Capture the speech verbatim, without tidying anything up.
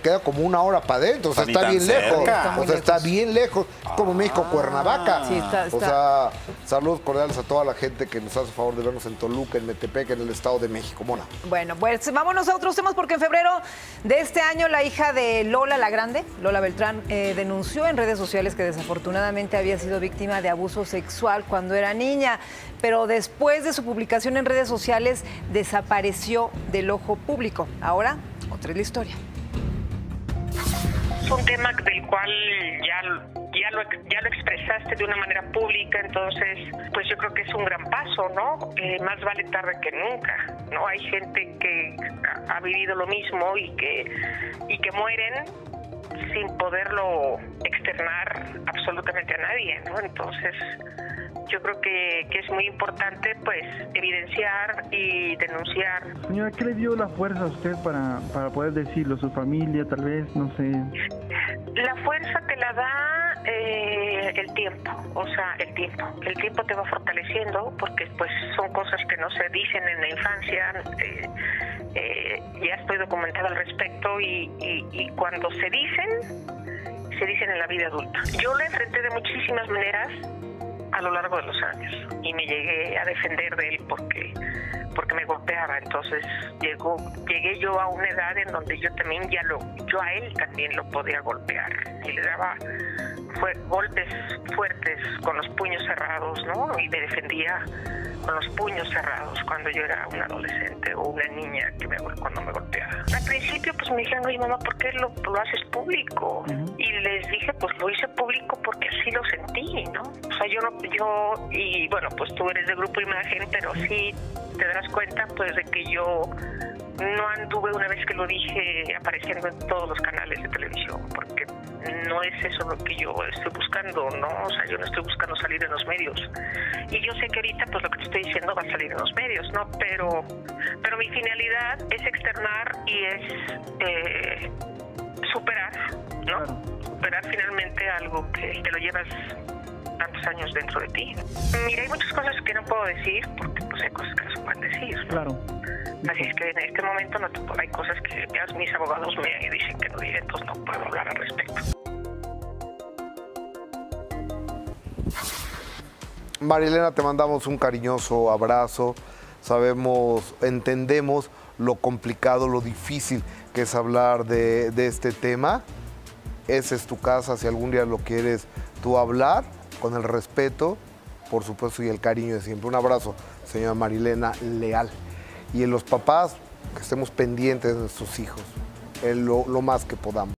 queda como una hora para adentro, o sea, está bien lejos. Está O sea, está bien lejos, como México, Cuernavaca. Sí, está, está. O sea, saludos cordiales a toda la gente que nos hace favor de vernos en Toluca, en Metepec, en el Estado de México. Mona. Bueno, pues vámonos a otros temas porque en febrero de este año la hija de Lola la Grande, Lola Beltrán, eh, denunció en redes sociales que desafortunadamente había sido víctima de abuso sexual cuando era niña, pero después de su publicación en redes sociales desapareció del ojo público. Ahora, otra es la historia. Es un tema del cual ya, ya, lo, ya lo expresaste de una manera pública, entonces pues yo creo que es un gran paso, ¿no? Eh, más vale tarde que nunca, ¿no? Hay gente que ha, ha vivido lo mismo y que, y que mueren sin poderlo externar absolutamente a nadie, ¿no? Entonces yo creo que, que es muy importante pues evidenciar y denunciar. Señora, ¿qué le dio la fuerza a usted para, para poder decirlo? ¿Su familia tal vez? No sé. La fuerza te la da eh, el tiempo, o sea, el tiempo. El tiempo te va fortaleciendo porque pues son cosas que no se dicen en la infancia. Eh, eh, ya estoy documentada al respecto y, y, y cuando se dicen, se dicen en la vida adulta. Yo la enfrenté de muchísimas maneras a lo largo de los años y me llegué a defender de él porque porque me golpeaba. Entonces llegó llegué yo a una edad en donde yo también ya lo yo a él también lo podía golpear y le daba fue, golpes fuertes con los puños cerrados, ¿no? Y me defendía con los puños cerrados cuando yo era un adolescente o una niña que me cuando me golpeaba. Al principio pues me dijeron, oye mamá, ¿por qué lo, lo haces público? Uh-huh. Y les dije, pues lo hice público porque así lo sentí, ¿no? O sea, yo no, yo, y bueno, pues tú eres de Grupo Imagen, pero sí te darás cuenta pues de que yo no anduve una vez que lo dije apareciendo en todos los canales de televisión, porque no es eso lo que yo estoy buscando, ¿no? O sea, yo no estoy buscando salir en los medios. Y yo sé que ahorita, pues lo que te estoy diciendo va a salir en los medios, ¿no? Pero, pero mi finalidad es externar y es eh, superar, ¿no? Superar finalmente algo que te lo llevas tantos años dentro de ti. Mira, hay muchas cosas que no puedo decir porque pues hay cosas que no se pueden decir, ¿no? Claro. Así es que en este momento no te, hay cosas que ya mis abogados me dicen que no diré, entonces no puedo hablar al respecto. Marilena, te mandamos un cariñoso abrazo. Sabemos, entendemos lo complicado, lo difícil que es hablar de, de este tema. Esa es tu casa, si algún día lo quieres tú hablar, con el respeto, por supuesto, y el cariño de siempre. Un abrazo, señora Marilena Leal. Y en los papás, que estemos pendientes de nuestros hijos, en lo, lo más que podamos.